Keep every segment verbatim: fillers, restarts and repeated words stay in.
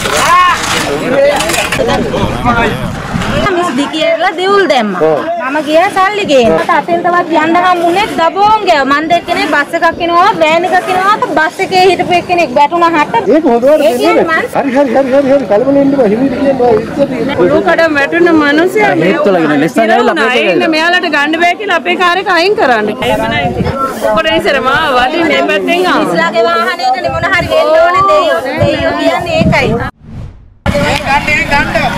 Miss දිකියලා දෙවුල් දැම්මා. මම ගියා සල්ලි ගේන්න. මට අතෙන් තවත් යන්න හම්බුනේ දබෝන් ගෑව. මන් දෙක්කනේ බස් එකක් එනවා, වෑන් එකක් එනවා. බස් එකේ හිටපු එක්කෙනෙක් වැටුණා හට. ඒක හොදවට දෙන්නේ. හරි හරි හරි හරි හරි කලබලෙන්න බෑ. හිමිට කියනවා ඉස්සෙල්ලා. පොළොව කඩම් වැටුණ මිනිස්සයා මේත්තලගෙන ලෙස්සන් ගාවිලා අපේ ඉන්න මෙයාලට ගන්න බෑ කියලා අපේ කාර් එක අයින් කරන්න. එහෙමයි ඉතින්. ඔකට ඉස්සර මා වදින් මේ පැත්තෙන් ආවා. ඉස්ලාගේ වාහනේකනේ මොන හරි වෙන්න ඕනේ දෙයියෝ. දෙයියෝ කියන්නේ ඒකයි. ඒ ගන්න ඒ ගන්න.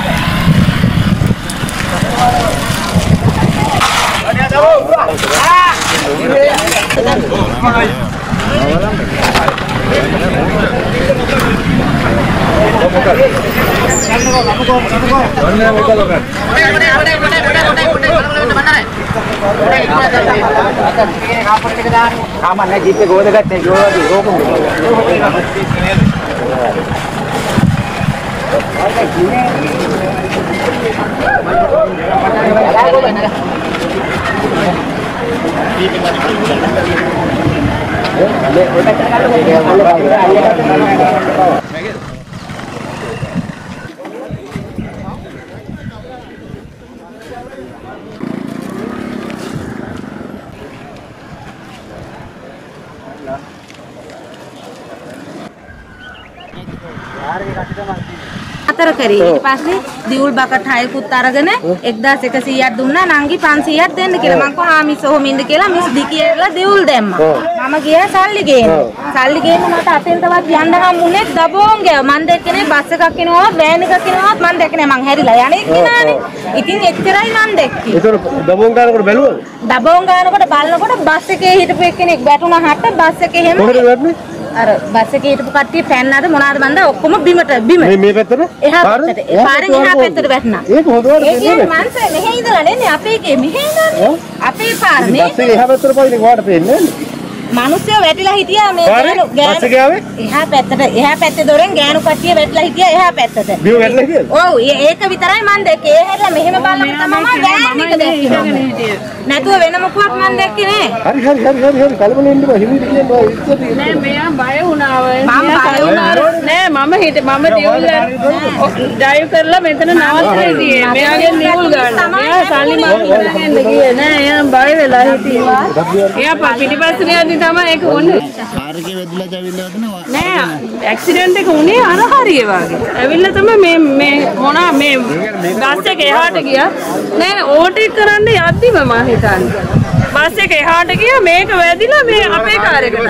අතර කරේ ඊට පස්සේ දියුල් බකට් හයකුත් අරගෙන එක්දාස් එකසීයක් දුන්නා නංගි පන්සීයක් දෙන්න කියලා මං කෝ හා මිස් ඔහොම ඉන්න කියලා මිස් දිකියලා දෙවුල් දැම්මා මම ගියා සල්ලි ගේන්න සල්ලි ගේන්න මට අතෙන් තවත් යන්න හම්බුනේ දබෝන් ගෑව මං දැක්කනේ බස් එකක් එනවා වෑන් එකක් එනවා මං දැක්කනේ මං හැරිලා යන්නේ කිනානේ ඉතින් එච්චරයි මං දැක්කේ ඒතර දබෝන් ගන්නකොට බැලුවද දබෝන් ගන්නකොට බලනකොට බස් එකේ හිටපු එක්කෙනෙක් වැටුණා හට බස් එකේ හැම කොහෙද වැටුනේ අර බස් එකේ හිටපු කට්ටිය පැන්නද මොනවාද මන්ද ඔක්කොම බිමට බිම මේ මේ පැත්තට එහා පැත්තට පාරෙන් එහා පැත්තට වැටුණා ඒක හොදවට දෙන්නේ මන්ස මෙහෙ ඉඳලා නෙන්නේ අපේ එකේ මෙහෙ ඉඳලා අපේ පාර මේ බස් එකේ එහා පැත්තට පයින් වාට පේන්නේ මිනිස්සු වැටිලා හිටියා මේ ගෑනු බස් එකේ ආවේ එහා පැත්තට එහා පැත්තේ දොරෙන් ගෑනු කට්ටිය වැටිලා හිටියා එහා පැත්තට බිම වැටලා හිටියද ඔව් ඒක විතරයි මන් දැක්කේ ඒ හැරලා මෙහෙම බලනකොට තමයි ගෑන් එක දැක්කේ නැතුව වෙන මොකක්වත් මන් දැක්කේ නෑ හරි හරි හරි හරි හරි කලබලෙන්න බෑ හිමිට කියනවා ඉස්සෙල්ලා නෑ මෙයා බය වුණා ඔය මම බය වුණා නෑ මම හිට මම දියුල් ඩ්‍රයිව් කරලා මෙතන නවත්තලා හිටියේ මෙයාගේ නියුල් ගන්න මෙයා සල්ලි මම ගන්න ගියේ නෑ එයා බය වෙලා හිටියා එයා පිටිපස්සට යද්දි තමයි ඒක වුනේ කාර් එකේ වැදිලා ඇවිල්ලා වදිනවා නෑ ඇක්සිඩන්ට් එක උනේ අර හරිය වගේ ඇවිල්ලා තමයි මේ මේ මොනා මේ බස් එක එහාට ගියා නෑ ඕවර්ටේක් කරන්න යද්දිම මම හිතන්නේ බස් එක එහාට ගියා මේක වැදිලා මේ අපේ කාර් එකට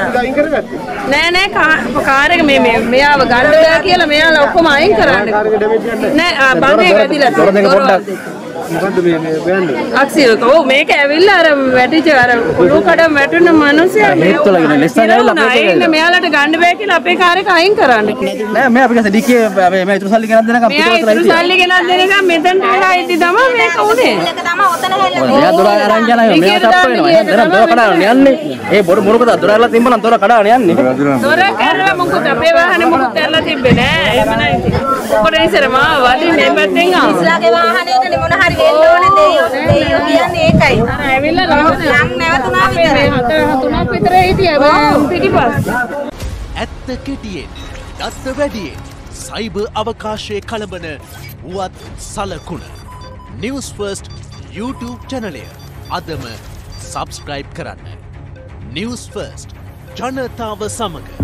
නෑ නෑ කාර් එක මේ මේ මෙයාව ගන්න බෑ කියලා මෙයාලා ඔක්කොම අයින් කරන්න නෑ බංගේ වැදිලා පොඩ්ඩක් මොකද්ද මේ මේ වෑන් එක අක්සිලක ඔව් මේක ඇවිල්ලා අර වැටිච්ච අර පොළොව කඩම් වැටුණ මිනිස්සයා මේත්තලගෙන ලෙස්සන් ගාවිලා අපේ එකේ ඉන්න මෙයාලට ගන්න බෑ කියලා අපේ කාර් එක අයින් කරන්න නෑ මේ අපි ගස්සේ ඩිකේ මේ මේ ඉතුරු සල්ලි ගෙනත් දෙනකම් පිටවතලා හිටියා ඉතුරු සල්ලි ගෙනත් දෙනකම් මෙතනට වෙලා ඉති තමයි මේක උනේ ඒක තමයි ඔතන හැල්ලා මෙයා දොර අරන් යනවා මෙයා තප්ප වෙනවා එහෙනම් දොර කඩාගෙන යන්නේ ඒ බොරු මොනකද දොර අරලා තිබ්බනම් දොර කඩාගෙන යන්නේ දොර කැරලා මොකද අපේ වාහනේ මොකද ඇරලා තිබ්බේ නෑ එහෙම නෑ ඉතින් ඔකට ඉස්සර මා වදින් මේ පැත්තෙන් ආවා ඉස්ලාගේ වාහනේකනේ මොන හරි වෙන්න ඕනේ දෙයියෝ දෙයියෝ කියන්නේ ඒකයි අර ඇවිල්ලා ලං නැවතුණා අපේ මේ හතර තුනක් විතර හිටියා පිටිපස්ස ඇත්ත කෙටියෙන් දත්ත වැඩියෙන් සයිබර් අවකාශයේ කලබන වුවත් සලකුණ නිවුස් ෆර්ස්ට් YouTube චැනලය අදම සබස්ක්‍රයිබ් කරන්න නිවුස් ෆර්ස්ට් ජනතාව සමග